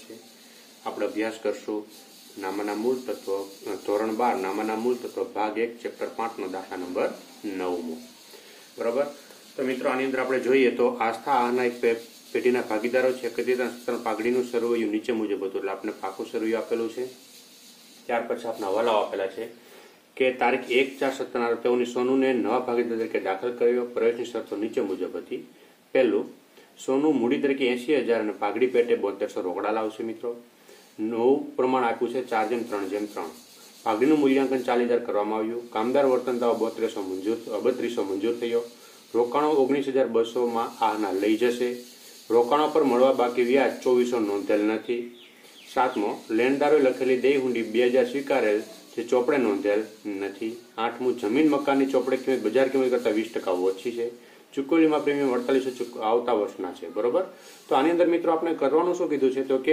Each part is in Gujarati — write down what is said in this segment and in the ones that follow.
છે। આપણે અભ્યાસ કરશું નામાના મૂળ તત્વો ધોરણ 12 નામાના મૂળ તત્વો ભાગ 1 ચેપ્ટર 5 નો દાખલા નંબર 9મો। બરાબર। તો મિત્રો આની અંદર આપણે જોઈએ તો આસ્થા આના એક પેઢીના ભાગીદારો છે। એકત્રિત પાઘડીનું સરવૈયું નીચે મુજબ હતું, એટલે આપણે પાકું સરવૈયું આપેલું છે। ત્યાર પછી આપણા હવાલાઓ આપેલા છે કે તારીખ 1/4/17 તેઓની સોનુને નવા ભાગીદાર તરીકે દાખલ કર્યો। પ્રવેશની શરતો નીચે મુજબ હતી। પહેલું, સોનું મૂડી તરીકે 80,000 અને પાઘડી પેટે 7200 રોકડા લાવશે। મિત્રો નવું પ્રમાણ આપ્યું છે 4:3:3। પાઘડીનું મૂલ્યાંકન 40,000 કરવામાં આવ્યું। કામદાર વર્તન દાવો 3200 મંજૂર થયો। રોકાણો 19,200 આના લઈ જશે। રોકાણો પર મળવા બાકી વ્યાજ 2400 નોંધેલ નથી। 7મો, લેણદારોએ લખેલી દેય હુંડી 2000 સ્વીકારેલ જે ચોપડે નોંધેલ નથી। 8મું, જમીન મકાનની ચોપડે કિંમત બજાર કિંમત કરતાં 20% ઓછી છે। ચૂકવણીમાં પ્રીમિયમ 4800 આવતા વર્ષના છે। બરોબર। તો આની અંદર મિત્રો આપણે કરવાનું શું કીધું છે તો કે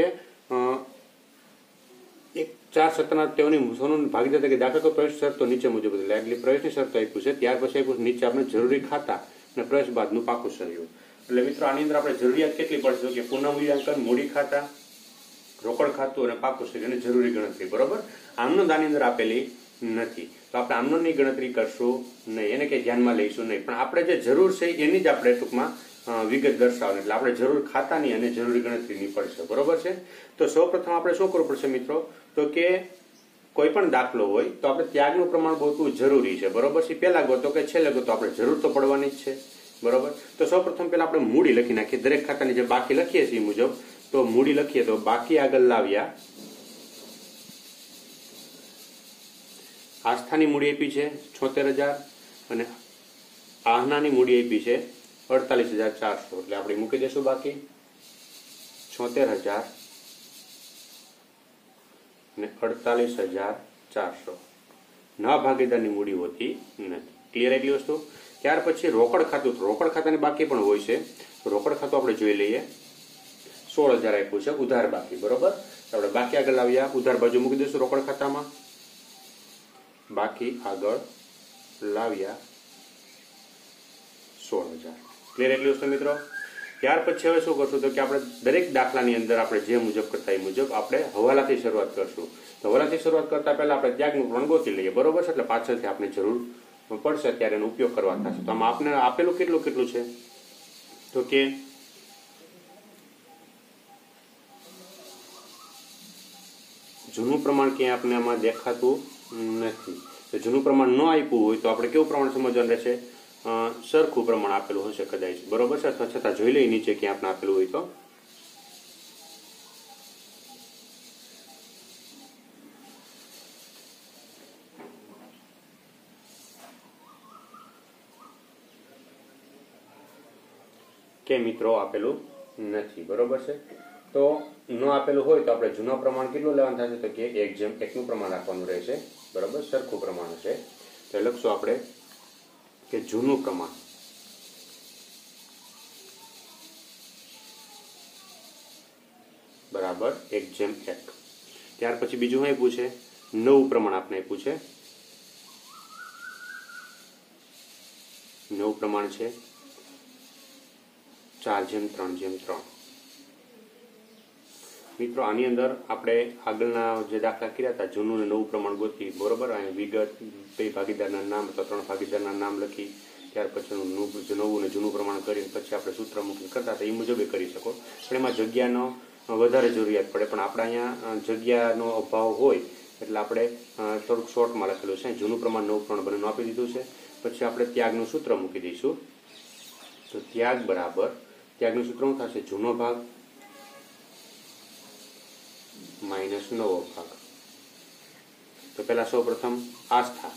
1/4/17 તેઓની સોનું ભાગીદાર તરીકે દાખલ કરો। પ્રવેશ શરતો નીચે મુજબ એટલે પ્રવેશની શરતો આપ્યું છે। ત્યાર પછી આપ્યું નીચે આપણે જરૂરી ખાતા અને પ્રવેશ બાદનું પાકું સરવૈયું। એટલે મિત્રો આની અંદર આપણે જરૂરિયાત કેટલી પડશે કે પુનઃ મૂલ્યાંકન, મૂડી ખાતા, રોકડ ખાતું અને પાકું સરવૈયું અને જરૂરી ગણતરી। બરોબર। આમનોંધ આની અંદર આપેલી નથી, તો આપણે આમનોંધની ગણતરી કરશું નહીં, એને કંઈ ધ્યાનમાં લઈશું નહીં, પણ આપણે જે જરૂર છે એની જ આપણે ટૂંકમાં વિગત દર્શાવવાની, એટલે આપણે જરૂર ખાતાની અને જરૂરી ગણતરીની પડશે। બરોબર છે। તો સૌપ્રથમ આપણે શું કરવું પડશે મિત્રો તો કે કોઈ પણ દાખલો હોય તો આપણે ત્યાગનું પ્રમાણ ગોતવું જરૂરી છે। બરોબર છે। પહેલા ગોતો કે છેલ્લે ગોતો, આપણે જરૂર તો પડવાની જ છે। બરોબર। તો સૌપ્રથમ પહેલા આપણે મૂડી લખી નાખીએ। દરેક ખાતાની જે બાકી લખીએ છીએ એ મુજબ તો મૂડી લખીએ તો બાકી આગળ લાવ્યા। આસ્થાની મૂડી આપી છે 76,000 અને આહનાની મૂડી આપી છે 48,400, એટલે આપણે મૂકી દઈશું બાકી 76,000 અને 48,400। નવા ભાગીદારની મૂડી હોતી નથી। ક્લિયર એટલી વસ્તુ। ત્યાર પછી રોકડ ખાતું, રોકડ ખાતાની બાકી પણ હોય છે। રોકડ ખાતું આપણે જોઈ લઈએ। 16,000 આપ્યું છે ઉધાર બાકી। બરોબર। આપણે બાકી આગળ લાવ્યા, ઉધાર બાજુ મૂકી દઈશું રોકડ ખાતામાં, બાકી આગળ લાવ્યા 16,000। ક્લિયર એટલી વસ્તુ મિત્રો। ત્યાર પછી હવે શું કરશું તો કે આપણે દરેક દાખલાની અંદર આપણે જે મુજબ કરતા એ મુજબ આપણે હવાલાથી શરૂઆત કરશું। તો હવાલાથી શરૂઆત કરતા પહેલા આપણે ત્યાગનું પ્રમાણ ગોતી લઈએ। બરોબર છે। એટલે પાછળથી આપણે જરૂર પડશે ત્યારે એનો ઉપયોગ કરવા થશે। તો આમાં આપણે આપેલું કેટલું છે તો કે જૂનું પ્રમાણ ક્યાંય આપણે આમાં દેખાતું નથી। તો જૂનું પ્રમાણ ન આપ્યું હોય તો આપણે કેવું પ્રમાણ સમજવાનું રહેશે, સરખું પ્રમાણ આપેલું હશે કદાચ। બરોબર છે। અથવા છતાં જોઈ લઈએ નીચે ક્યાં આપણે આપેલું હોય તો કે મિત્રો આપેલું નથી। બરોબર છે। તો ન આપેલું હોય તો આપણે જૂનું પ્રમાણ કેટલું લેવાનું થશે તો કે 1:1 નું પ્રમાણ રાખવાનું રહેશે। બરોબર। સરખું પ્રમાણ હશે તો લખશું આપણે કે જૂનું પ્રમાણ બરાબર 1:1। ત્યાર પછી બીજું શું આપ્યું છે, નવું પ્રમાણ આપણે આપ્યું છે। નવું પ્રમાણ છે 4:3:3। મિત્રો આની અંદર આપણે આગળના જે દાખલા કર્યા હતા જૂનું અને નવું પ્રમાણ ગોતી। બરોબર। અહીં વિગત, બે ભાગીદારના નામ અથવા 3 ભાગીદારના નામ લખી, ત્યાર પછી નવું અને જૂનું પ્રમાણ કરીને પછી આપણે સૂત્ર મૂકી કરતા હતા એ મુજબ કરી શકો। પણ એમાં જગ્યાનો વધારે જરૂરિયાત પડે, પણ આપણે અહીંયા જગ્યાનો અભાવ હોય એટલે આપણે થોડુંક શોર્ટમાં લખેલું છે। જૂનું પ્રમાણ નવું પ્રમાણ બંનેનું આપી દીધું છે। પછી આપણે ત્યાગનું સૂત્ર મૂકી દઈશું। તો ત્યાગ બરાબર, ત્યાગનું સૂત્ર શું થશે, જૂનો ભાગ માઇનસ નવો ભાગ। તો પહેલા સૌ પ્રથમ આસ્થા,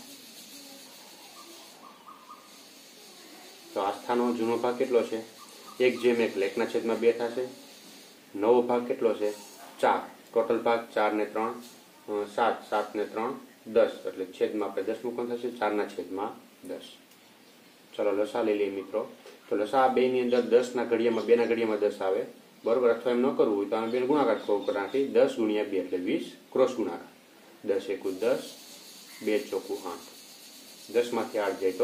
તો આસ્થાનો જૂનો ભાગ કેટલો છે 1:1 એટલે 1/2 થશે। નવો ભાગ કેટલો છે 4, ટોટલ ભાગ 4 ને 3 7, 7 ને 3 10 એટલે છેદમાં આપણે 10 મૂકવાનું થશે 4/10। ચલો લસા લઈ લઈએ મિત્રો। તો લસા બે ની અંદર 10 ના ઘડિયામાં 2 ના ઘડિયામાં 10 આવે। બરોબર। અથવા એમ ન કરવું હોય તો આમ 2 ગુણાકાર ઉપર નાખી 10 × 2 એટલે 20 ક્રોસ ગુણાકાર 10 × 1 = 10, 2 × 4 = 8, 10 માંથી 8 જાય તો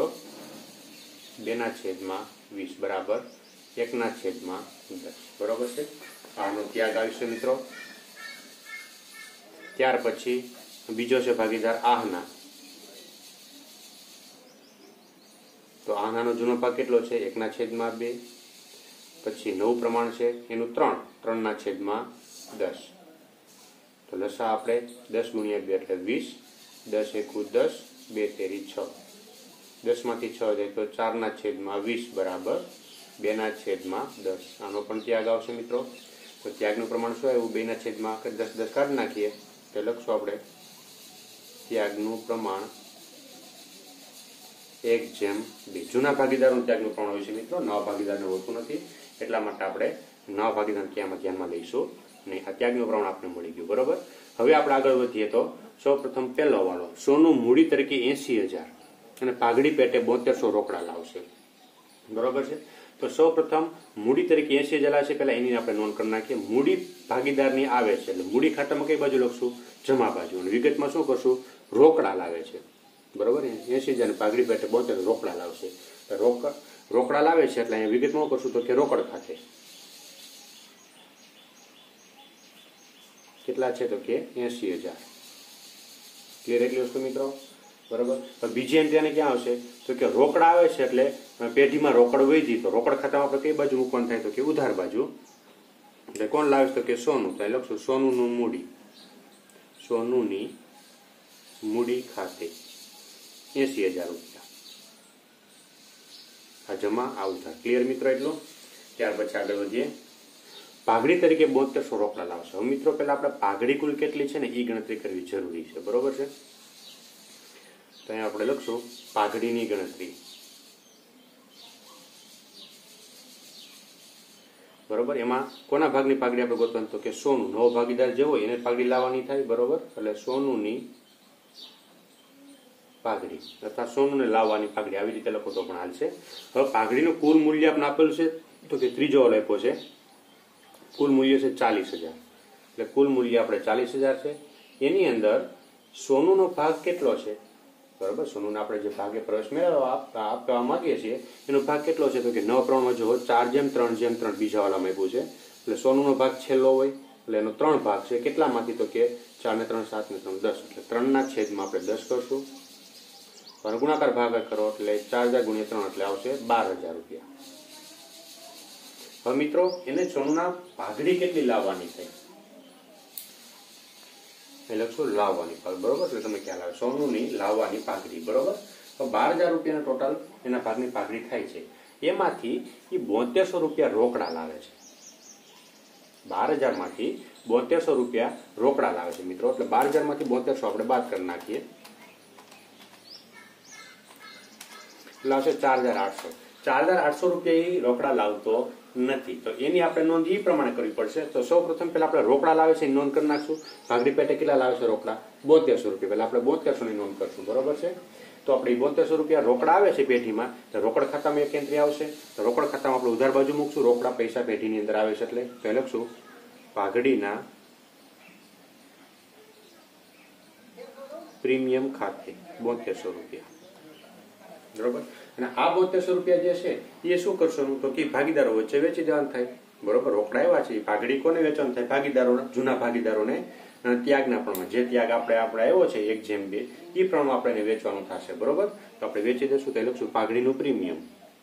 2/20 બરાબર 1/10। બરોબર છે। આનો ત્યાગ આવશે મિત્રો ત્યાર પછી બીજો છે ભાગીદાર આહના, તો આહનાનો જૂનો ભાગ કેટલો છે 1/2, પછી નવું પ્રમાણ છે એનું 3, 3/10, તો લસા આપણે 10 × 2 એટલે 20, 10 × 1 10, 2 તેરી 6, 10 માંથી 6 જાય તો 4/20 બરાબર 2/10. આનો પણ ત્યાગ આવશે મિત્રો. તો ત્યાગનું પ્રમાણ શું આવ્યું? 2/10 કાઢી નાખીએ તો લખશું આપણે ત્યાગનું પ્રમાણ 1/2. જૂના ભાગીદારોનું ત્યાગનું પ્રમાણ હોય છે મિત્રો, નવા ભાગીદારને હોતું નથી, એટલા માટે આપણે નવા ભાગીદાર ક્યાંમાં ધ્યાનમાં લઈશું નહીં. આ ત્યાગનું પ્રમાણ આપણે મળી ગયું. બરોબર. હવે આપણે આગળ વધીએ તો સૌપ્રથમ પહેલો વાળો, સોનું મૂડી તરીકે 80,000 અને પાઘડી પેટે 7200 રોકડા લાવશે. બરોબર છે. તો સૌપ્રથમ મૂડી તરીકે 80,000 લાવશે. પહેલા એની આપણે નોંધ કરી નાખીએ. મૂડી ભાગીદારની આવે છે એટલે મૂડી ખાતામાં કઈ બાજુ લખશું? જમા બાજુ. અને વિગતમાં શું કરશું? રોકડા લાવે છે. બરોબર. 80,000 પાઘડી પેટે 72 રોકડા લાવશે. રોકડા લાવે છે એટલે અહીંયા વિગતમાં શું કરશું? તો કે રોકડ ખાતે કેટલા છે? તો કે 80,000. ક્લિયર એટલી વસ્તુ મિત્રો? બરોબર. તો બીજી એન્ટ્રી આને ક્યાં આવશે? તો કે રોકડા આવે છે એટલે પેઢીમાં રોકડ વધી, તો રોકડ ખાતામાં આપણે કઈ બાજુ મૂકવાનું થાય? તો કે ઉધાર બાજુ. એટલે કોણ લાવે છે? તો કે સોનું. તો લખશું સોનુંનું મૂડી, સોનુની મૂડી ખાતે 80,000 રૂપિયા. આ જમા, આ ઉધાર. ક્લિયર મિત્રો એટલું? ત્યાર પછી આગળ વધીએ. પાઘડી તરીકે 7200 રોકડા લાવશે. હવે મિત્રો પહેલા આપણે પાઘડી કુલ કેટલી છે ને એ ગણતરી કરવી જરૂરી છે. બરોબર છે. તો અહીંયા આપણે લખશું પાઘડીની ગણતરી. બરોબર. એમાં કોના ભાગની પાઘડી આપણે ગોતવાની? તો કે સોનું. નવો ભાગીદાર જે હોય એને પાઘડી લાવવાની થાય. બરોબર. એટલે સોનુની પાઘડી અથવા સોનુને લાવવાની પાઘડી, આવી રીતે લખો તો પણ હાલશે. હવે પાઘડીનું કુલ મૂલ્ય આપણે આપેલું છે તો કે ત્રીજો આપ્યો છે. કુલ મૂલ્ય છે 40,000. એટલે કુલ મૂલ્ય આપણે 40,000 છે. એની અંદર સોનુનો ભાગ કેટલો છે? બરાબર. સોનુને આપણે જે ભાગે પ્રવેશ મેળવવા આપવા માંગીએ છીએ એનો ભાગ કેટલો છે? તો કે 9 જો 4:3:3 બીજા વાળામાં આપ્યું છે. એટલે સોનુનો ભાગ છેલ્લો હોય એટલે એનો 3 ભાગ છે. કેટલામાંથી? તો કે 4 ને 3 7 ને 3 10. એટલે 3/10 આપણે 10 કરશું. અને ગુણાકાર ભાગાકાર કરો એટલે 4,000 × 3 એટલે આવશે 12,000 રૂપિયા. હવે મિત્રો એને સોનુના પાઘડી કેટલી લાવવાની થાય? એ લખશું લાવવાની પાઘડી. બરોબર. એટલે તમને ખ્યાલ આવે સોનુની લાવવાની પાઘડી. બરોબર. તો 12,000 રૂપિયાના ટોટલ એના ભાગની પાઘડી થાય છે. એમાંથી એ 7200 રૂપિયા રોકડા લાવે છે. 12,000 માંથી 7200 રૂપિયા રોકડા લાવે છે મિત્રો. એટલે 12,000 માંથી 7200 આપણે બાદ કરી નાખીએ એટલે આવશે 4,800. 4,800 રૂપિયા એ રોકડા લાવતો નથી. તો એની આપણે નોંધ એ પ્રમાણે કરવી પડશે. તો સૌ પ્રથમ પેલા આપણે રોકડા લાવે છે એની નોંધ કરી નાખશું. ભાગડી પેટે કેટલા લાવે છે રોકડા? 7200 રૂપિયા. પેલા આપણે 7200 ની નોંધ કરશું. બરોબર છે. તો આપણે 7200 રૂપિયા રોકડા આવે છે પેઢીમાં, તો રોકડ ખાતામાં એક એન્ટ્રી આવશે. તો રોકડ ખાતામાં આપણે ઉધાર બાજુ મૂકશું. રોકડા પૈસા પેઢીની અંદર આવે છે એટલે તો લખશું પાઘડીના પ્રીમિયમ ખાતે 7200 રૂપિયા. બરોબર. અને આ 7200 રૂપિયા જે છે એ શું કરશું? તો કે ભાગીદારો વચ્ચે વેચી દેવાનું થાય. બરોબર. રોકડા એવા છે પાઘડી કોને વેચવાનું થાય? ભાગીદારોને, જૂના ભાગીદારોને ત્યાગના પ્રમાણે જે ત્યાગ આપણે આવ્યો છે 1/2 એ પ્રમાણે આપણે વેચવાનું થશે. બરોબર. તો આપણે વેચી દેશું તો લખશું પાઘડીનું પ્રીમિયમ,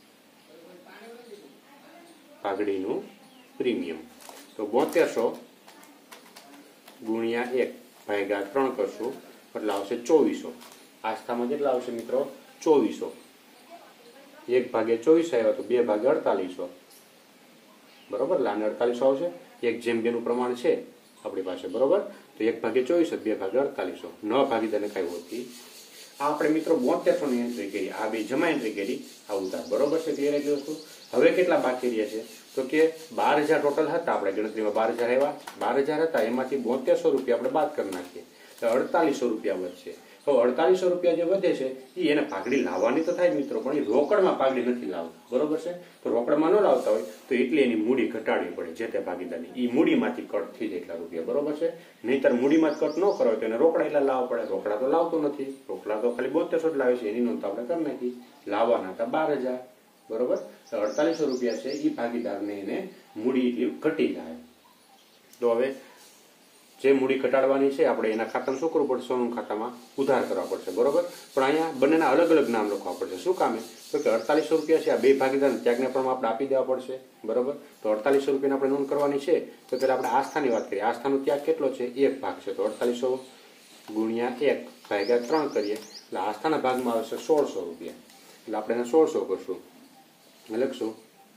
પાઘડીનું પ્રીમિયમ. તો 7200 × 1/3 કરશું એટલે આવશે 2400. આસ્થામાં કેટલા આવશે મિત્રો? 2400. 1/24 આવ્યા તો 2/4800. બરોબર. એટલે આને 4800 આવશે. 1/2 નું પ્રમાણ છે આપણી પાસે. બરોબર. તો 1/24 2/4800. નવા ભાગીદારને કઈ હોતી. આ આપણે મિત્રો 7200 ની એન્ટ્રી કરી. આ બે જમા એન્ટ્રી કરી. આ ઉધાર. બરોબર છે. ક્લિયર એટલી વસ્તુ? હવે કેટલા બાકી રહ્યા છે? તો કે 12,000 ટોટલ હતા. આપણે ગણતરીમાં 12,000 આવ્યા. 12,000 હતા એમાંથી 7200 રૂપિયા આપણે બાદ કરી નાખીએ તો 4800 રૂપિયા વધશે. તો 4800 રૂપિયા જે વધે છે એ એને પાઘડી લાવવાની તો થાય મિત્રો, પણ એ રોકડમાં પાઘડી નથી લાવતા. બરોબર છે. તો રોકડમાં ન લાવતા હોય તો એટલી એની મૂડી ઘટાડવી પડે જે તે ભાગીદારની. એ મૂડીમાંથી કટ થઈ જાય એટલા રૂપિયા. બરોબર છે. નહીતર મૂડીમાં જ કટ ન કરો તો એને રોકડા એટલા લાવવા પડે. રોકડા તો લાવતો નથી. રોકડા તો ખાલી 7200 જ લાવે છે. એની નોંધ આપણે કરી નાખી. લાવવાના હતા 12,000. બરોબર. તો 4800 રૂપિયા છે એ ભાગીદારને એને મૂડી ઘટી જાય. તો હવે જે મૂડી ઘટાડવાની છે આપણે એના ખાતામાં શું કરવું પડશે? સોનું ખાતામાં ઉધાર કરવા પડશે, બરોબર. પણ અહીંયા બંનેના અલગ અલગ નામ લખવા પડશે. શું કામે? તો કે 4800 રૂપિયા છે, આ બે ભાગીદાર ત્યાગને પણ આપણે આપી દેવા પડશે, બરોબર. તો 4800 રૂપિયાની આપણે નોંધ કરવાની છે. તો પહેલા આપણે આસ્થાની વાત કરીએ. આસ્થાનો ત્યાગ કેટલો છે? 1 ભાગ છે. તો 4800 ગુણ્યા 1 ભાગ્યા 3 કરીએ એટલે આસ્થાના ભાગમાં આવશે 1600 રૂપિયા. એટલે આપણે એને 1600 કરશું. લખશું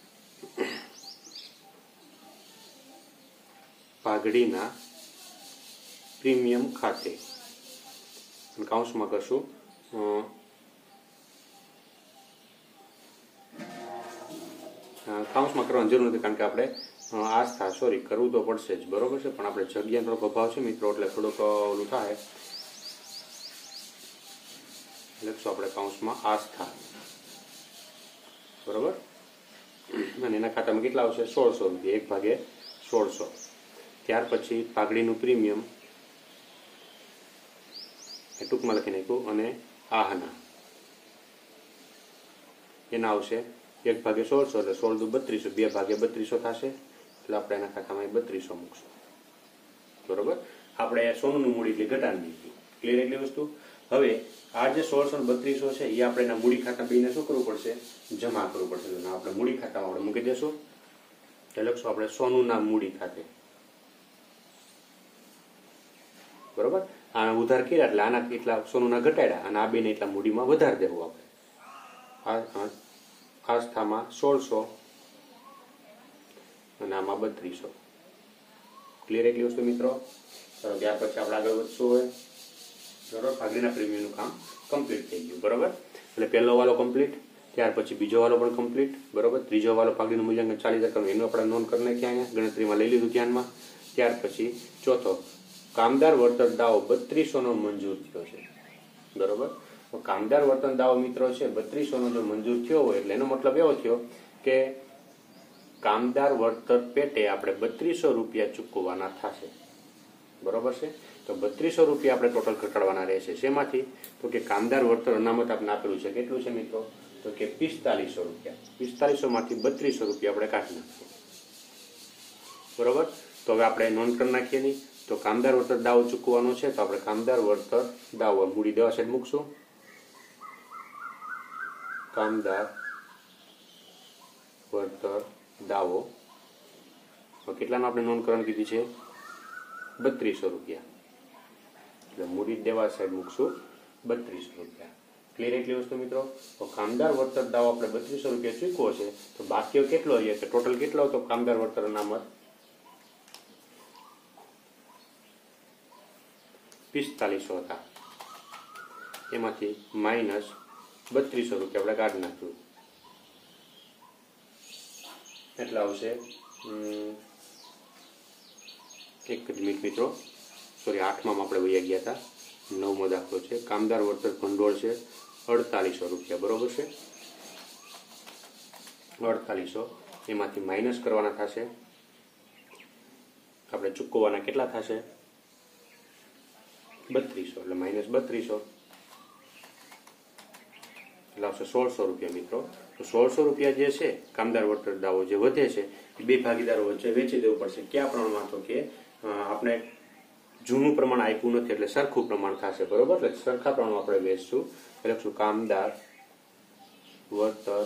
પાઘડીના પ્રીમિયમ ખાતે, કૌંસમાં કરશું કૌંસમાં કરવાની જરૂર નથી, કારણ કે આપણે આસ્થા સોરી કરવું તો પડશે જ, બરોબર છે. પણ આપણે જગ્યા થોડોક અભાવ છે મિત્રો, એટલે થોડુંક ઓલું થાય. લખશું આપણે કૌંસમાં આસ્થા, બરોબર. અને એના ખાતામાં કેટલા આવશે? 1600 રૂપિયા, 1 ભાગે 1600. ત્યાર પછી પાઘડીનું પ્રીમિયમ એ ટૂંકમાં લખી નાખ્યું, અને આહના એના આવશે 1 ભાગે 1600 એટલે 16 દુ 3200, 2 ભાગે 3200 થશે. એટલે આપણે એના ખાતામાં 3200 મૂકશું, બરોબર. આપણે સોનું મૂડી એટલે ઘટાડી દીધી. ક્લિયર એટલી વસ્તુ. હવે આ જે 1600 ને 3200 છે એ આપણે એના મૂડી ખાતા બેને શું કરવું પડશે? જમા કરવું પડશે. તો આપણે મૂડી ખાતામાં આપણે મૂકી દેશું. એટલે લખશું આપણે સોનુંના મૂડી ખાતે, બરોબર. આના ઉધાર કર્યા એટલે આના એટલા સોનુના ઘટાડ્યા અને આ બેને એટલા મૂડીમાં વધારી દેવું આપણે. આસ્થામાં 1600 અને આમાં 3200. ક્લિયર એટલી વસ્તુ મિત્રો. ચાલો ત્યાર પછી આપણે આગળ વધશું. હોય બરોબર. પાઘડીના પ્રીમિયમનું કામ કમ્પ્લીટ થઈ ગયું, બરોબર. એટલે પહેલો વાલો કમ્પ્લીટ, ત્યાર પછી બીજો વાલો પણ કમ્પ્લીટ, બરોબર. ત્રીજો વાલો પાઘડીનું મૂલ્યાંકન 40,000 કરવાનું એનું આપણે નોંધ કરી નાખ્યા, અહીંયા ગણતરીમાં લઈ લીધું ધ્યાનમાં. ત્યાર પછી ચોથો કામદાર વર્તન દાવો 3200 નો મંજૂર થયો છે, બરોબર. કામદાર વર્તન દાવો મિત્રો છે 3200 નો જો મંજૂર થયો હોય એટલે એનો મતલબ એવો થયો કે કામદાર વળતર પેટે આપણે 3200 રૂપિયા ચૂકવવાના થશે, બરોબર છે. તો 3200 રૂપિયા આપણે ટોટલ ઘટાડવાના રહેશે. શેમાંથી? તો કે કામદાર વળતર અનામત આપણે આપેલું છે. કેટલું છે મિત્રો? તો કે 4500 રૂપિયા. 4500 માંથી 3200 રૂપિયા આપણે કાઢી નાખીએ, બરોબર. તો હવે આપણે નોંધ કરી નાખીએ નહીં. તો કામદાર વળતર દાવો ચૂકવવાનો છે, તો આપણે કામદાર વળતર દાવો મૂડી દેવા સાઈડ મૂકશું. કામદાર વળતર દાવો કેટલાનો આપણે નોંધ કરવાની કીધી છે? 3200 રૂપિયા. એટલે મૂડી દેવા સાઈડ મૂકશું 3200 રૂપિયા. ક્લિયર એટલી વસ્તુ મિત્રો. તો કામદાર વળતર દાવો આપણે 3200 રૂપિયા ચૂકવો છે, તો બાકી કેટલો છે? ટોટલ કેટલો હતો કામદાર વળતર અનામત? 4500 હતા. એમાંથી માઇનસ 3200 રૂપિયા આપણે કાઢી નાખ્યું. એટલા આવશે એક જ મિનિટ મિત્રો, સોરી 8માં આપણે વૈયા ગયા હતા. 9મો દાખલો છે. કામદાર વળતર ભંડોળ છે 4800 રૂપિયા, બરોબર છે. 4800 એમાંથી માઇનસ કરવાના થશે. આપણે ચૂકવવાના કેટલા થશે? 3200. એટલે માઇનસ 3200 એટલે આવશે 1600 રૂપિયા મિત્રો. તો 1600 રૂપિયા જે છે કામદાર વળતર દાવો જે વધે છે બે ભાગીદારો વચ્ચે વેચી દેવું પડશે. કયા પ્રમાણમાં? તો કે આપણે જૂનું પ્રમાણ આપ્યું નથી એટલે સરખું પ્રમાણ થશે, બરોબર. એટલે સરખા પ્રમાણમાં આપણે વેચશું. એટલે લખશું કામદાર વળતર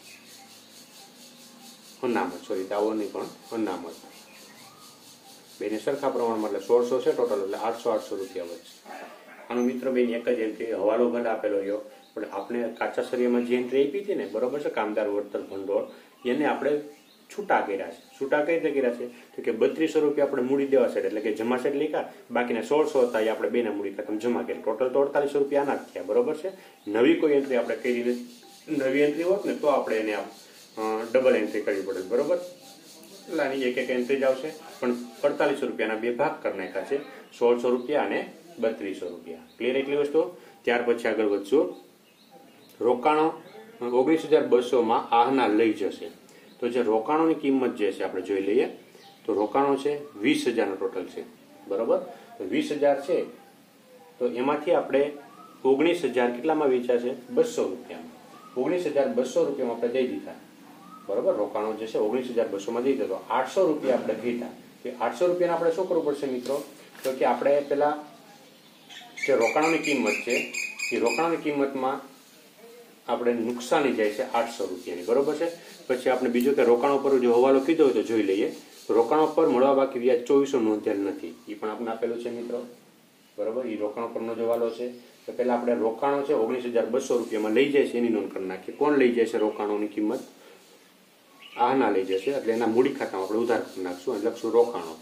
અનામત, સોરી દાવો નહીં પણ અનામત, બેને સરખા પ્રમાણમાં. એટલે 1600 છે ટોટલ, એટલે 800 રૂપિયા વધશે. આનો મિત્ર બેન એક જ એન્ટ્રી હવાલો ભલે આપેલો રહ્યો, પણ આપણે કાચા સરિયામાં જે એન્ટ્રી આપી હતી ને, બરોબર છે, કામદાર વળતર ભંડોળ, એને આપણે છૂટા કર્યા છે. છૂટા કઈ રીતે કર્યા છે? તો કે 3200 રૂપિયા આપણે મૂડી દેવા સાઈડ એટલે કે જમા સાઈડ લીધા, બાકીના 1600 હતા એ આપણે બેના મૂડી ખાતામાં જમા કર્યા. ટોટલ તો 4800 રૂપિયા આના જ થયા, બરોબર છે. નવી કોઈ એન્ટ્રી આપણે કરી નથી. નવી એન્ટ્રી હોત ને તો આપણે એને ડબલ એન્ટ્રી કરવી પડે, બરોબર. એટલે આની એક એન્ટ્રી જ આવશે, પણ 4800 રૂપિયાના બે ભાગ કરી નાખ્યા છે, 1600 રૂપિયા અને 3200 રૂપિયા. ક્લિયર એટલી વસ્તુ. ત્યાર પછી આગળ વધશું. રોકાણો 19200 આહના લઈ જશે. તો જે રોકાણોની કિંમત જે છે આપણે જોઈ લઈએ. તો રોકાણો છે 20000 ટોટલ છે, બરોબર. તો 20000 છે, તો એમાંથી આપણે 19000 કેટલામાં વેચ્યા છે? 200 રૂપિયામાં. 19200 રૂપિયામાં આપણે દઈ દીધા, બરોબર. રોકાણો જે છે 19200 માં દઈ દીધા. તો 800 રૂપિયા આપણે ઘટ્યા. કે 800 રૂપિયાને આપણે શું કરવું પડશે મિત્રો? તો કે આપણે પેલા જે રોકાણોની કિંમત છે એ રોકાણોની કિંમતમાં આપણે નુકસાની જાય છે 800 રૂપિયાની, બરોબર છે. પછી આપણે બીજું કે રોકાણો પર જો હવાલો કીધો હોય તો જોઈ લઈએ. રોકાણો પર મળવા બાકી વ્યાજ 2400 નોંધેલ નથી, એ પણ આપણે આપેલું છે મિત્રો, બરોબર. એ રોકાણો પરનો જો હવાલો છે તો પહેલા આપણે રોકાણો છે 19,200 રૂપિયામાં લઈ જાય છે એની નોંધ કરી નાખીએ. કોણ લઈ જાય છે રોકાણોની કિંમત? આના લઈ જશે, એટલે એના મૂડી ખાતામાં આપણે ઉધાર કરી નાખશું અને લખશું રોકાણો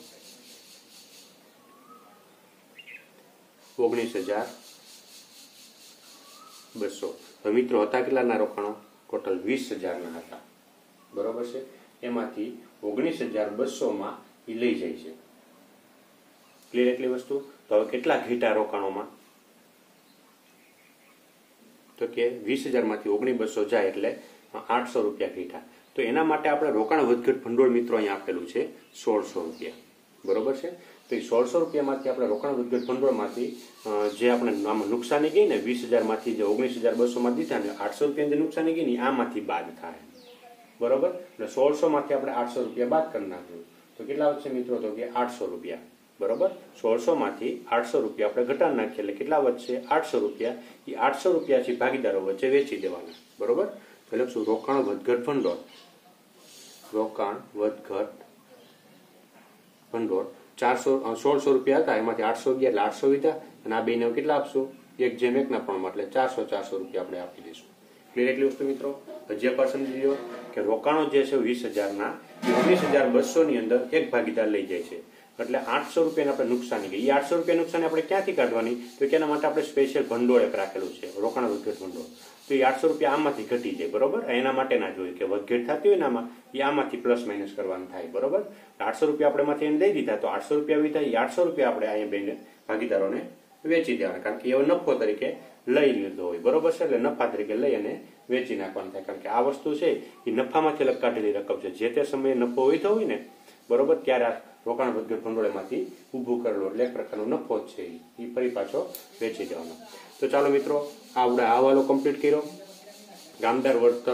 19,200. તો મિત્રો હતા કેટલાના રોકાણો? ટોટલ 20,000ના હતા, બરોબર છે. એમાંથી 19,200માં એ લઈ જાય છે. ક્લિયર એટલી વસ્તુ? તો હવે કેટલા ઘીટા રોકાણોમાં? તો કે 20,000માંથી 19,200 જાય એટલે 800 રૂપિયા ઘીટા. તો એના માટે આપણે રોકાણ વધઘટ ભંડોળ મિત્રો અહીંયા આપેલું છે 1,600 રૂપિયા, બરોબર છે. તો એ 1,600 રૂપિયામાંથી આપણે રોકાણ વધઘટ ભંડોળમાંથી જે આપણે આમાં નુકસાની ગઈ ને 20,000માંથી જે 19,200માં દીધા ને 800 રૂપિયાની જે નુકસાની ગઈ ને આમાંથી બાદ થાય, બરોબર. એટલે 1,600માંથી આપણે 800 રૂપિયા બાદ કરી નાખ્યું તો કેટલા વધશે મિત્રો? તો કે 800 રૂપિયા, બરોબર. 1,600માંથી 800 રૂપિયા આપણે ઘટાડી નાખીએ એટલે કેટલા વધશે? 800 રૂપિયા. એ 800 રૂપિયા છે ભાગીદારો વચ્ચે વેચી દેવાના, બરોબર. તો લખશું રોકાણ વધઘટ ભંડોળ, રોકાણ વધઘટ ભંડોળ 1,600 રૂપિયા હતા, એમાંથી 800 ગયા એટલે 800 લીધા અને આ બેને કેટલા આપશું? 1:1 પ્રમાણમાં, એટલે 400 રૂપિયા આપણે આપી દઈશું. ક્લિયર એટલી વસ્તુ મિત્રો? હજી એકવાર સમજી લો કે રોકાણો જે છે 20,000ના એ 19,200 ની અંદર એક ભાગીદાર લઈ જાય છે એટલે 800 રૂપિયાને આપણે નુકસાની ગઈ. એ 800 રૂપિયા નુકસાની આપણે ક્યાંથી કાઢવાની? તો કે એના માટે આપણે સ્પેશિયલ ભંડોળ એક રાખેલું છે, રોકાણ વધઘટ ભંડોળ. તો એ 800 રૂપિયા આમાંથી ઘટી જાય, બરોબર. એના માટે ના જોઈએ કે વધઘટ થતી હોય ને આમાં એ આમાંથી પ્લસ માઇનસ કરવાનું થાય, બરોબર. 800 રૂપિયા આપણે માંથી એને દઈ દીધા તો 800 રૂપિયા વિધા, એ 800 રૂપિયા આપણે અહીંયા બેને ભાગીદારોને વેચી દેવાના, કારણ કે એવો નફો તરીકે લઈ લીધો હોય, બરોબર છે. એટલે નફા તરીકે લઈ અને વેચી નાખવાનું થાય, કારણ કે આ વસ્તુ છે એ નફામાંથી અલગ કાઢેલી રકમ છે. જે તે સમયે નફો હોય હોય ને, બરોબર, ત્યારે આ રોકાણ વધઘટ ભંડોળમાંથી ઊભું કરેલો એટલે એક પ્રકારનો નફો જ છે એ ફરી પાછો વેચી દેવાનો. તો ચાલો મિત્રો, આપણે આ હવાલો કમ્પ્લીટ કર્યો. ગામદાર વળતર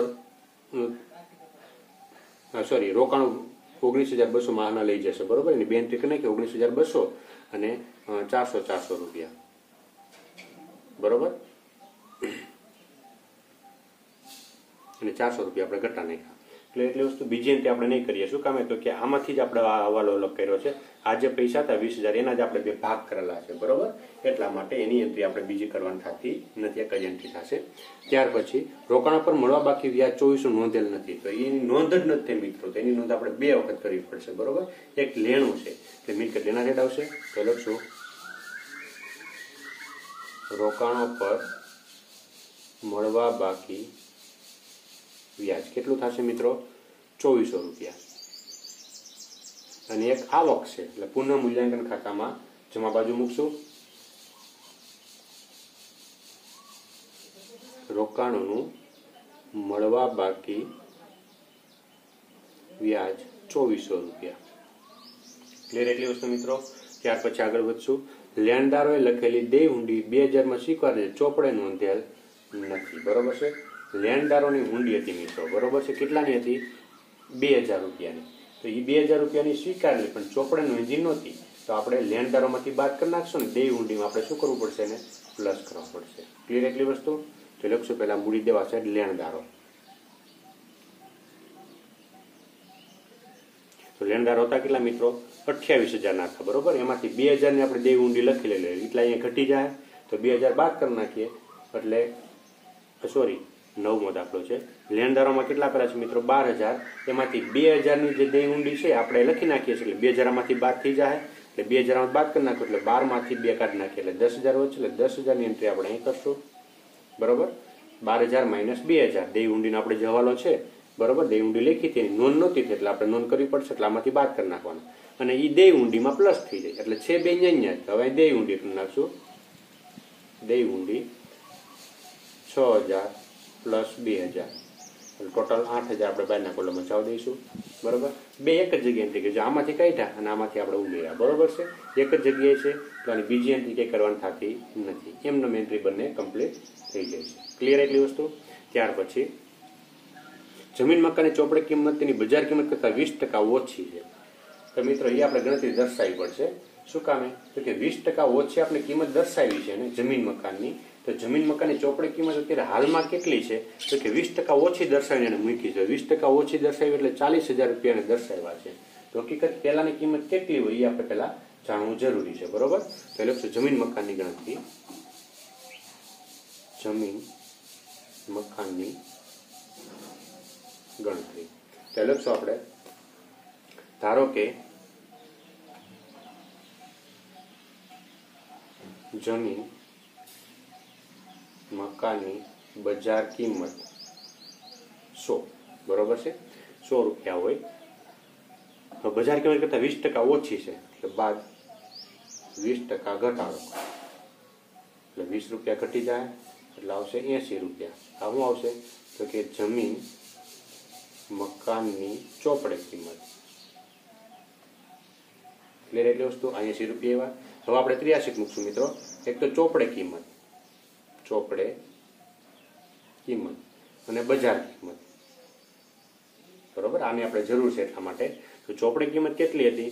રોકાણ 19,200 આના લઈ જશે, બરોબર. એની બે એન્ટ્રી કરી નાખી 19,200 અને 400 રૂપિયા, બરોબર. અને 400 રૂપિયા આપણે ઘટા નાખ્યા. એટલી વસ્તુ બીજી એન્ટ્રી આપણે નહીં કરીએ. શું કામ? તો કે આમાંથી જ આપણે આ હવાલો અલગ કર્યો છે. આ જે પૈસા હતા 20,000 એના જ આપણે બે ભાગ કરેલા છે, બરોબર. એટલા માટે એની એન્ટ્રી આપણે બીજી કરવાની થતી નથી, એક જ એન્ટ્રી થશે. ત્યાર પછી રોકાણ પર મળવા બાકી વ્યાજ 2400 નોંધેલ નથી, તો એની નોંધ જ નથી મિત્રો. તો એની નોંધ આપણે બે વખત કરવી પડશે, બરોબર. એક લેણું છે એટલે મિલકત લેના રેટ આવશે. તો લખશું રોકાણો પર મળવા બાકી વ્યાજ કેટલું થશે મિત્રો? 2400 રૂપિયા. અને એક આવક છે એટલે પુનઃ મૂલ્યાંકન ખાતામાં જમા બાજુ મૂકશું. રોકાણોનું મળવા બાકી વ્યાજ 2400 રૂપિયા. ક્લિયર એટલી વસ્તુ મિત્રો? ત્યાર પછી આગળ વધશું. લેણદારોએ લખેલી દેય હુંડી 2000માં સ્વીકારે ચોપડે નોંધેલ નથી, બરોબર છે. લેણદારોની હુંડી હતી મિત્રો, બરોબર છે. કેટલાની હતી? 2000 રૂપિયાની. તો એ 2000 રૂપિયાની સ્વીકારેલી પણ ચોપડે નોંધી નહોતી, તો આપણે લેણદારોમાંથી બાદ કરી નાખશું ને દેય હુંડીમાં આપણે શું કરવું પડશે? એને પ્લસ કરવા પડશે. ક્લિયર એટલી વસ્તુ? તો લખશું પહેલા મૂડી દેવા છે લેણદારો. તો લેણદારો હતા કેટલા મિત્રો? 28,000 હતા, બરોબર. એમાંથી 2000 ની આપણે દેય હુંડી લખી લઈએ એટલે અહીંયા ઘટી જાય. તો 2000 બાદ કરી નાખીએ એટલે નવમો દાખલો છે. લેણદારોમાં કેટલા પેલા છે મિત્રો? 12,000. એમાંથી 2000 ની જે દેય હુંડી છે આપણે લખી નાખીએ છીએ એટલે 2000 માંથી બાદ થઈ જાય એટલે 2000 બાદ કરી નાખો એટલે 12 માંથી 2 કાઢી નાખીએ એટલે 10,000 વધશે. એટલે 10,000 ની એન્ટ્રી આપણે અહીં કરશું, બરોબર. 12,000 માઇનસ 2000 દેય હુંડીનો આપણે જે હવાલો છે, બરોબર. દેય હુંડી લખી હતી નોંધ નહોતી એટલે આપણે નોંધ કરવી પડશે એટલે આમાંથી બાદ કરી નાખવાનું અને એ દેય હુંડીમાં પ્લસ થઈ જાય એટલે છે બે અહીંયા. હવે દેય હુંડી કરી નાખશું. દેય હુંડી 6,000 પ્લસ 2,000 ટોટલ 8,000 આપણે બહારના કોલમમાં ચાવ દઈશું, બરોબર. બે એક જ જગ્યાએ એન્ટ્રી કરી, આમાંથી કાઢ્યા અને આમાંથી આપણે ઉમેર્યા, બરોબર છે. એક જ જગ્યાએ છે તો આની બીજી એન્ટ્રી કંઈ કરવાની થતી નથી. એમનો એન્ટ્રી બંને કમ્પ્લીટ થઈ જાય છે. ક્લિયર એટલી વસ્તુ? ત્યાર પછી જમીન મકાનની ચોપડે કિંમત તેની બજાર કિંમત કરતાં 20% ઓછી છે. તો મિત્રો એ આપણે ગણતરી દર્શાવવી પડશે. શું કામે? તો કે 20% ઓછી આપણે કિંમત દર્શાવી છે ને જમીન મકાનની. તો જમીન મકાનની ચોપડી કિંમત અત્યારે હાલમાં કેટલી છે? તો કે 20% ઓછી દર્શાવીને એને મૂકી છે. 20% ઓછી દર્શાવી એટલે 40,000 રૂપિયાને દર્શાવ્યા છે. તો હકીકત પહેલાની કિંમત કેટલી હોય એ આપણે પહેલા જાણવું જરૂરી છે. બરોબર? તો લખશું જમીન મકાનની ગણતરી. જમીન મકાનની ગણતરી. તો લખશું આપણે, ધારો કે જમીન મકાનની બજાર કિંમત 100, બરોબર છે, 100 રૂપિયા હોય. તો બજાર કિંમત કરતા 20% ઓછી છે એટલે બાદ 20% ઘટાડો એટલે 20 રૂપિયા ઘટી જાય એટલે આવશે 80 રૂપિયા. આ શું આવશે? તો કે જમીન મકાનની ચોપડે કિંમત. ક્લિયર? એટલી વસ્તુ. આ 80 રૂપિયા એવા. હવે આપણે 83 મૂકશું મિત્રો. એક તો ચોપડે કિંમત અને બજાર કિંમત. બરોબર? આની આપણે જરૂર છે એટલા માટે. તો ચોપડે કિંમત કેટલી હતી?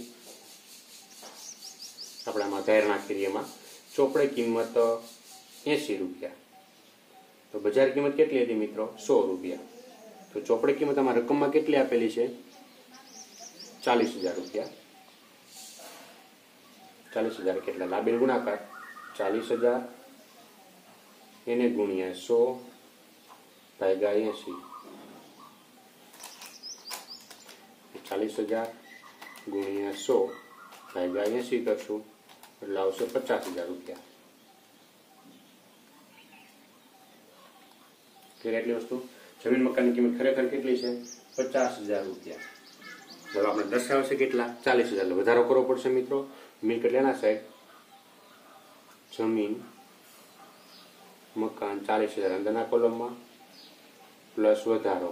આપણે આમાં ધાર નાખી દઈએ. એમાં ચોપડે કિંમત 80 રૂપિયા. તો બજાર કિંમત કેટલી હતી મિત્રો? 100 રૂપિયા. તો ચોપડે કિંમત આમાં રકમમાં કેટલી આપેલી છે? 40,000 રૂપિયા. 40,000 કેટલા? લાબેલ ગુણાકાર 40,000 એને ગુણ્યા 100 ભાગ્યા 80. 40,000 ગુણ્યા 100 ભાગ્યા 80 કરશું એટલે આવશે 50,000 રૂપિયા. એટલી વસ્તુ. જમીન મકાનની કિંમત ખરેખર કેટલી છે? 50,000 રૂપિયા. હવે આપણે દર્શાવશે કેટલા? 40,000. એટલે વધારો કરવો પડશે મિત્રો. મિલકત લેના સાહેબ, જમીન મકાન 40,000 અંદરના કોલમમાં પ્લસ વધારો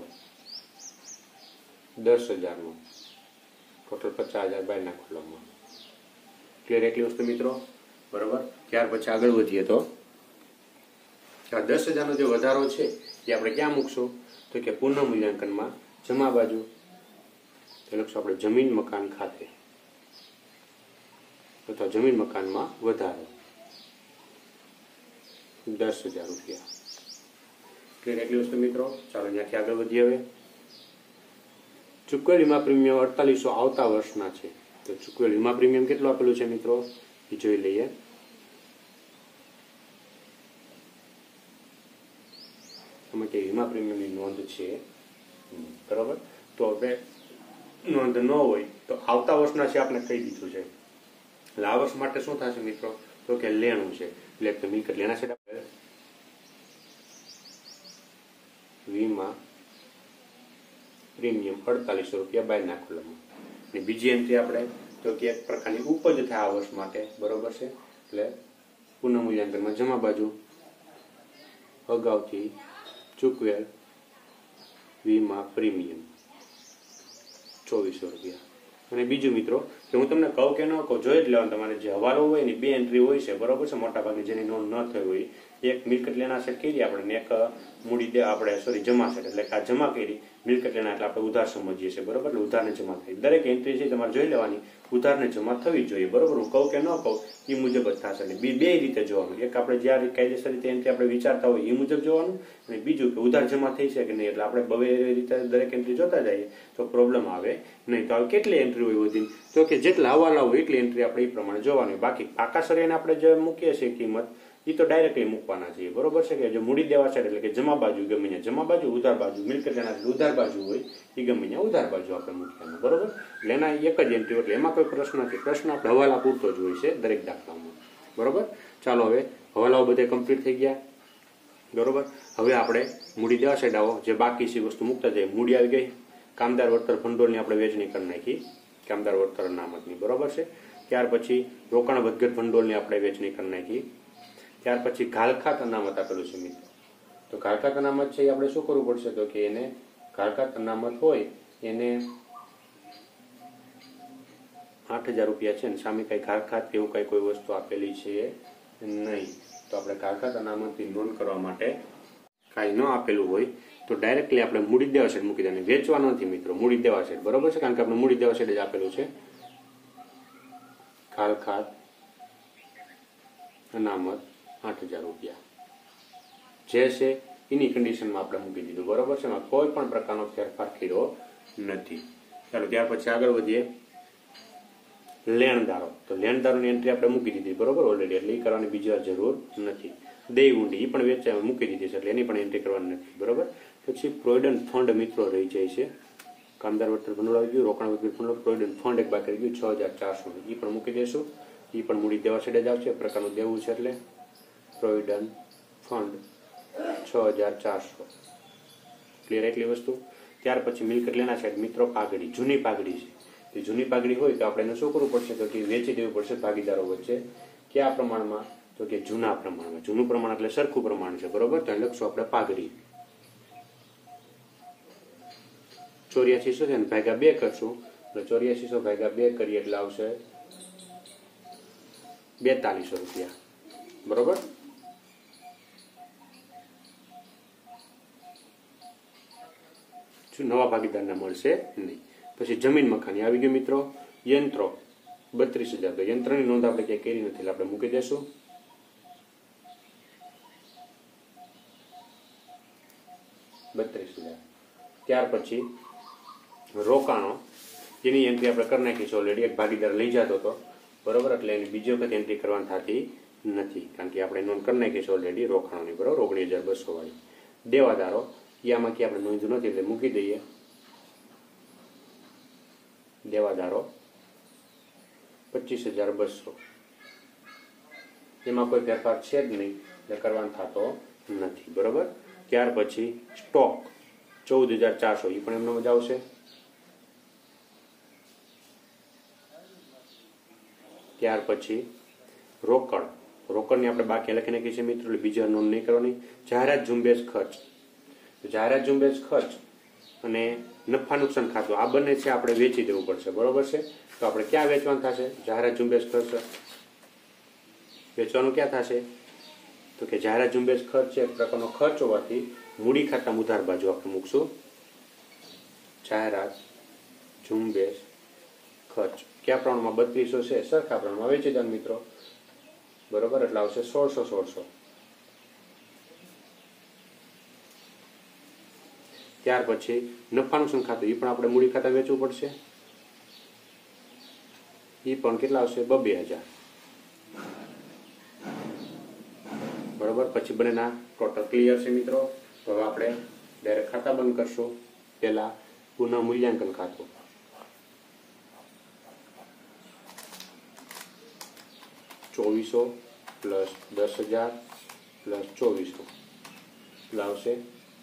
10,000નો ટોટલ 50,000 બહારના કોલમમાં. ક્લિયર? એટલી વસ્તુ મિત્રો. બરોબર? ત્યાર પછી આગળ વધીએ તો આ 10,000નો જે વધારો છે એ આપણે ક્યાં મૂકશું? તો કે પુનઃ મૂલ્યાંકનમાં જમા બાજુ. તો લખશું આપણે જમીન મકાન ખાતે અથવા જમીન મકાનમાં વધારો 10,000 રૂપિયા. ક્લિયર? એટલી વસ્તુ મિત્રો. ચાલો ત્યાંથી આગળ વધીએ. હવે ચૂકવેલ વીમા પ્રીમિયમ 4800 આવતા વર્ષના છે. તો ચૂકવેલ વીમા પ્રીમિયમ કેટલું આપેલું છે મિત્રો એ જોઈ લઈએ. આમાં કે વીમા પ્રીમિયમની નોંધ છે. બરોબર? તો હવે નોંધ ન હોય તો આવતા વર્ષના છે આપણે કહી દીધું છે. એટલે આ વર્ષ માટે શું થશે મિત્રો? તો કે લેણું છે. એટલે મિલકત લેણા છે વીમા પ્રીમિયમ 4800 રૂપિયા બહારના કોલમમાં. અને બીજી એન્ટ્રી આપણે તો કે એક પ્રકારની ઉપજ થાય આ વર્ષ માટે. બરોબર છે? એટલે પુનઃ મૂલ્યાંકનમાં જમા બાજુ અગાઉથી ચૂકવેલ વીમા પ્રીમિયમ 2400 રૂપિયા. અને બીજું મિત્રો કે હું તમને કહું કે ન કહું જોઈ જ લેવાનું. તમારે જે હવાલો હોય ને 2 એન્ટ્રી હોય છે. બરોબર છે? મોટા ભાગે જેની નોંધ ન થઈ હોય. એક મિલકત લેણા સેટ કરી આપણે ને એક મૂડી દે આપણે જમા સેટ. એટલે આ જમા કરી મિલકત લેણા એટલે આપણે ઉધાર સમજીએ છીએ. બરોબર? એટલે ઉધારને જમા થઈ. દરેક એન્ટ્રી છે તમારે જોઈ લેવાની. ઉધારને જમા થવી જોઈએ. બરોબર? હું કહું કે ન કહું એ મુજબ જ થશે. એટલે બે રીતે જોવાનું. એક આપણે જ્યારે કાયદેસર રીતે એન્ટ્રી આપણે વિચારતા હોય એ મુજબ જોવાનું. અને બીજું કે ઉધાર જમા થઈ છે કે નહીં. એટલે આપણે બવે રીતે દરેક એન્ટ્રી જોતા જઈએ તો પ્રોબ્લેમ આવે નહીં. તો કેટલી એન્ટ્રી હોય બધી? તો કે જેટલા હવાલા હોય એટલી એન્ટ્રી આપણે એ પ્રમાણે જોવાની. બાકી પાકા સરિયાને આપણે જે મૂકીએ છીએ કિંમત એ તો ડાયરેક્ટલી મૂકવાના છીએ. બરોબર છે? કે જો મૂડી દેવા છે એટલે કે જમા બાજુ ગમે ત્યાં જમા બાજુ, ઉધાર બાજુ મિલકત લેના ઉધાર બાજુ હોય એ ગમે ત્યાં ઉધાર બાજુ આપણે મૂકવાનું. બરોબર? એટલે એના એક જ એન્ટ્રી એટલે એમાં કોઈ પ્રશ્ન નથી. પ્રશ્ન આપણે હવાલા પૂરતો જ હોય છે દરેક દાખલામાં. બરોબર? ચાલો હવે હવાલાઓ બધે કમ્પ્લીટ થઈ ગયા. બરોબર? હવે આપણે મૂડી દેવા સાઈડ આવો. જે બાકી છે વસ્તુ મૂકતા જાય. મૂડી આવી ગઈ. કામદાર વળતર ભંડોળની આપણે વેચણી કરી નાખી. કામદાર વળતર અનામતની. બરોબર છે? ત્યાર પછી રોકાણ વધઘટ ભંડોળની આપણે વેચણી કરી નાખી. ત્યાર પછી ઘાલખાત અનામત આપેલું છે મિત્રો. તો ઘાલખાત અનામત છે એ આપણે શું કરવું પડશે? તો કે એને ઘાલખાત અનામત હોય એને 8,000 રૂપિયા છે ને સામે કઈ ઘાલખાત કે એવું કઈ કોઈ વસ્તુ આપેલી છે નહીં. તો આપણે ઘાલખાત અનામતની નોંધ કરવા માટે કાંઈ ન આપેલું હોય તો ડાયરેક્ટલી આપણે મૂડી દેવા સાઈડ મૂકી દેવાની. વેચવાનો નથી મિત્રો, મૂડી દેવા સાઈડ. બરોબર છે? કારણ કે આપણે મૂડી દેવા સાઈડ જ આપેલું છે. ખાલખાત અનામત 8,000 રૂપિયા જે છે એની કન્ડિશનમાં આપણે મૂકી દીધું, બરોબર છે. એમાં કોઈ પણ પ્રકારનો ફેરફાર કર્યો નથી. ચાલો ત્યાર પછી આગળ વધીએ. લેણદારો, તો લેણદારોની એન્ટ્રી આપણે મૂકી દીધી, બરોબર, ઓલરેડી, એટલે એ કરવાની બીજી વાર જરૂર નથી. દેય ઊંડી એ પણ વેચાય મૂકી દીધી છે, એટલે એની પણ એન્ટ્રી કરવાની નથી, બરોબર. પછી પ્રોવિડન્ટ ફંડ મિત્રો રહી જાય છે. કામદાર વળતર ભંડોળ આવી ગયું, રોકાણ વળતર ભંડોળ, પ્રોવિડન્ટ ફંડ એક બાકી રહી ગયું 6,400, એ પણ મૂકી દઈશું. એ પણ મૂડી દેવા છેડે જ આવશે, એક પ્રકારનું દેવું છે, એટલે પ્રોવિડન્ટ ફંડ 6,400. ક્લિયર એટલી વસ્તુ. ત્યાર પછી મિલકત લેના સાઈડ મિત્રો પાઘડી, જૂની પાઘડી છે. તે જૂની પાઘડી હોય તો આપણે એને શું કરવું પડશે, તો કે વેચી દેવું પડશે ભાગીદારો વચ્ચે. કયા પ્રમાણમાં, તો કે જૂના પ્રમાણમાં. જૂનું પ્રમાણ એટલે સરખું પ્રમાણ છે, બરોબર. તો લખશું આપણે પાઘડી 8400 છે ને ભાગ્યા 2 કરશું, એટલે 8400 ભાગ્યા 2 કરીએ એટલે આવશે 4200 રૂપિયા, બરોબર. નવા ભાગીદારને મળશે નહીં. પછી જમીન મકાની આવી ગયું મિત્રો. યંત્રો 32,000, તો યંત્રની નોંધ આપણે ક્યાંય કરી નથી, આપણે મૂકી દેશું. ત્યાર પછી રોકાણો, એની એન્ટ્રી આપણે કરી નાખીશું ઓલરેડી. એક ભાગીદાર લઈ જતો હતો, બરોબર, એટલે એની બીજી વખત એન્ટ્રી કરવાની થતી નથી, કારણ કે આપણે નોંધ કરી નાખીશું ઓલરેડી રોકાણોની, બરોબર, 19,200 વાળી. દેવાદારો, આમાંથી આપણે નોંધ નથી એટલે મૂકી દઈએ. દેવાદારો 25,200, એમાં કોઈ ફેરફાર છે જ નહીં, એટલે કરવાનો થતો નથી, બરોબર. ત્યાર પછી સ્ટોક 14,400, એ પણ એમનો મજા આવશે. ત્યાર પછી રોકડ, રોકડની આપણે બાકી લખી નાખી છે મિત્રો, એટલે બીજા નોંધ નહીં કરવાની. જાહેરાત ઝુંબેશ ખર્ચ, જાહેરાત ઝુંબેશ ખર્ચ અને નફા નુકસાન ખાતું, આ બંને છે આપણે વેચી દેવું પડશે, બરોબર છે. તો આપણે ક્યાં વેચવાનું થશે? જાહેરાત ઝુંબેશ ખર્ચ વેચવાનું ક્યાં થશે? તો કે જાહેરાત ઝુંબેશ ખર્ચ છે એક પ્રકારનો ખર્ચ હોવાથી મૂડી ખાતા ઉધાર બાજુ આપણે મૂકશું. જાહેરાત ઝુંબેશ ખર્ચ કયા પ્રમાણમાં? 3200 છે, સરખા પ્રમાણમાં વેચી દેવાનું મિત્રો, બરોબર, એટલે આવશે 1600. ત્યાર પછી નફા નુકસાન ખાતું, એ પણ આપણે મૂડી ખાતા વેચવું પડશે. એ પણ કેટલા આવશે? 2,000, બરોબર. પછી બંનેના ટોટલ ક્લિયર છે મિત્રો. તો હવે આપણે ડાયરેક્ટ ખાતા બંધ કરશું. પહેલા પુનઃ મૂલ્યાંકન ખાતું, ₹2400 પ્લસ 10,000 પ્લસ 2400 એટલે આવશે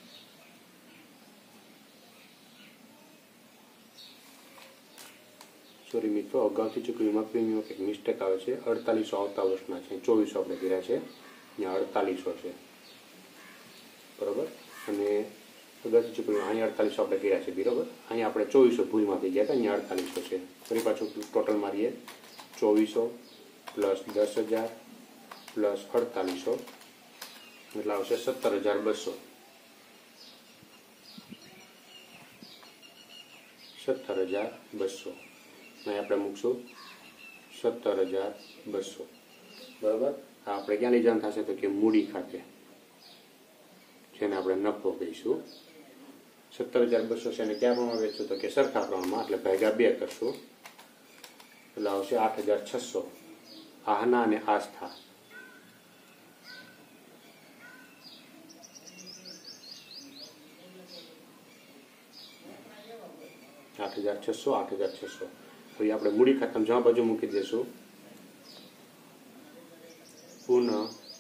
સોરી મિત્રો, અગાઉથી ચૂકવણીમાં પ્રીમિયમ એક મિસ્ટેક આવે છે. 4800 આવતા વર્ષના છે, 2400 આપણે કર્યા છે, અહીંયા 4800 છે, બરોબર. અને અગાઉથી ચૂકવણી અહીંયા 4800 આપણે કર્યા છે, બરોબર. અહીંયા આપણે 2400 ભૂલમાં થઈ ગયા હતા, અહીંયા 4800 છે. ફરી પાછું ટોટલ મારીએ, 2400 પ્લસ 10,000 પ્લસ 4800 એટલે આવશે 17,200. 17,200 અહીં આપણે મૂકશું 17,200, બરાબર. આપણે ક્યાં લઈ જવાનું થશે? તો કે મૂડી ખાતે, જેને આપણે નફો કહીશું. 17,200 છે, એને ક્યાં પ્રમાણમાં વેચશું? તો કે સરખા પ્રમાણમાં, એટલે ભાગ્યા 2 કરશું એટલે આવશે 8,600. આહના અને આસ્થા, $8,600. તો એ આપણે મૂડી ખાતામાં જવા બાજુ મૂકી દઈશું. પુનઃ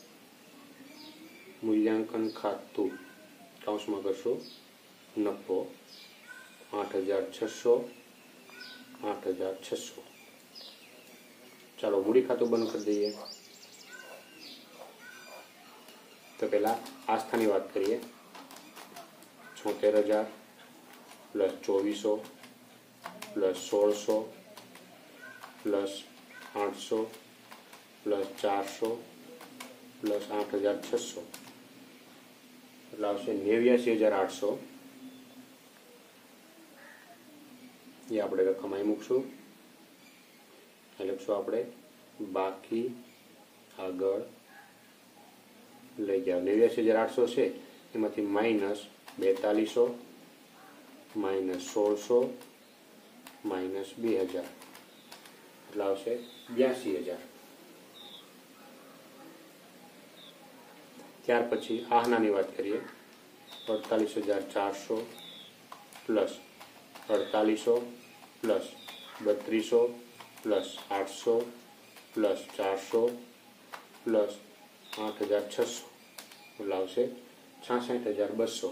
મૂલ્યાંકન ખાતું કૌંસમાં કરશું નફો 8,600. ચાલો મૂડી ખાતું બંધ કરી દઈએ. તો પહેલા આસ્થાની વાત કરીએ. 76,000 plus 2400 plus 1600 plus 800 plus 400 plus 8,600 એટલે આવશે 89,800. એ આપણે રકમ અહીં મૂકશું એટલે લખશું આપણે બાકી આગળ લઈ ગયા। 89,800 છે એમાંથી માઇનસ 4200 માઇનસ 1600 માઇનસ 2000 એટલે આવશે 82,000। ત્યાર પછી આહનાની વાત કરીએ 48,400 plus 4800 plus 3200 plus 800 plus 400 plus 8,600 એટલે આવશે 66,200।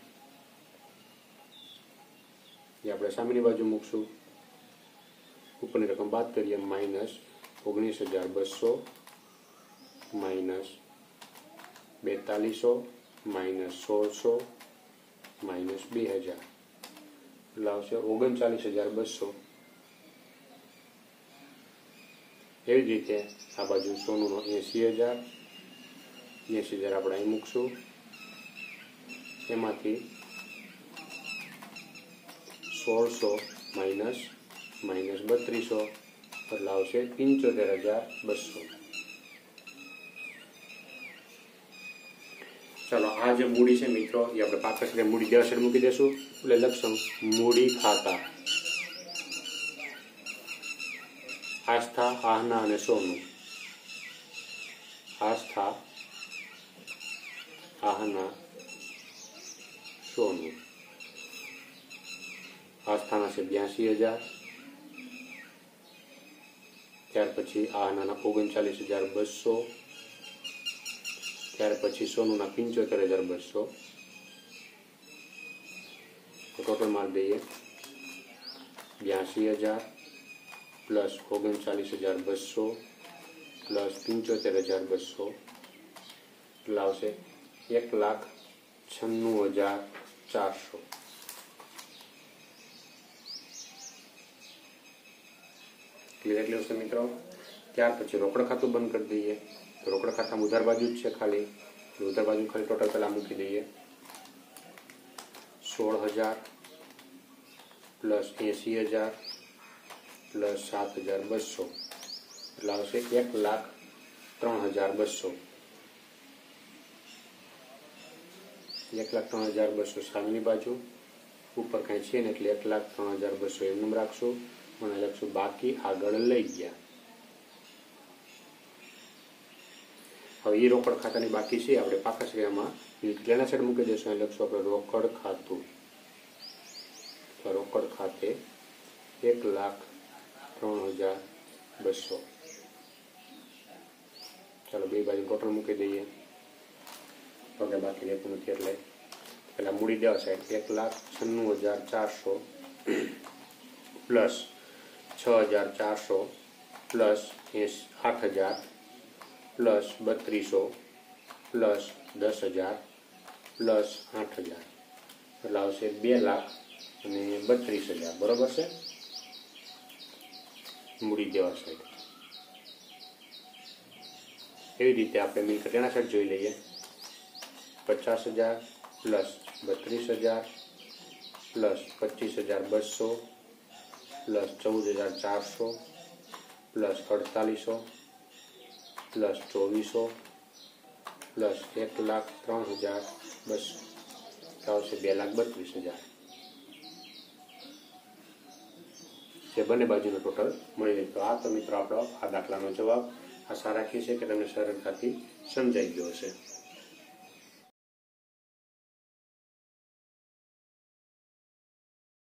ये આપણે સામેની બાજુ મૂકશું। ઉપરની રકમ બાદ કરીએ માઇનસ 19,200 માઇનસ 4200 માઇનસ 1600 માઇનસ 2000 એટલે આવશે 39,200। એવી જ રીતે આ બાજુ સોનુંનો 80,000 80,000 આપણે અહીં મૂકશું। એમાંથી 1600 માઇનસ માઇનસ 3200 એટલે આવશે 75,200। ચાલો આ જે મૂડી છે મિત્રો એ આપણે પાછળ સાથે મૂડી દેવા સાઈડ મૂકી દેશું એટલે લખશું મૂડી ખાતા આસ્થા આહના અને સોનું। આસ્થા આહના સોનું। आस्थाना से 82,000 त्यार पछी आहनाना 39,200 त्यार पछी सोनूना 75,200 तो टोटल मार दईए 82,000 प्लस 39,200 प्लस 75,200 એટલે આવશે 1,96,400। क्लियर એટલે છે મિત્રો। ત્યાર પછી રોકડ ખાતું બંધ કરી દઈએ તો રોકડ ખાતામાં ઉધાર બાજુ જ છે ખાલી ઉધાર બાજુ ખાલી ટોટલ પહેલા મૂકી દઈએ 16,000 પ્લસ 80,000 પ્લસ 7,200 એટલે આવશે 1,03,200 1,03,200 સામેની બાજુ ઉપર કાંઈ છે ને એટલે 1,03,200 એમ રાખશું અને લખશું બાકી આગળ લઈ ગયા। હવે એ રોકડ ખાતાની બાકી છે આપણે પાકા શ્રેયામાં લેના સાઈડ મૂકી દઈશું અને લખશું આપણે રોકડ ખાતું તો રોકડ ખાતે 1,03,200। ચાલો બે બાજુ ટોટલ મૂકી દઈએ ઓકે બાકી રહેતું નથી એટલે પહેલા મૂડી દેવા side 1,96,400 plus 6,400 plus 8,000 plus 3200 plus 10,000 plus 8,000 એટલે આવશે 2,32,000 બરોબર છે। મૂડી દેવા સાઈડ એવી રીતે આપણે મિલકત એના સાઈડ જોઈ લઈએ 50,000 plus 32,000 plus 25,200 plus 14,400 plus 4800 plus 2400 plus 1,03,200 આવશે 2,32,000। જે બંને બાજુનો ટોટલ મળી જાય। તો આ તો મિત્રો આપણો આ દાખલાનો જવાબ। આશા રાખીએ છીએ કે તમને સરળતાથી સમજાઈ ગયો હશે।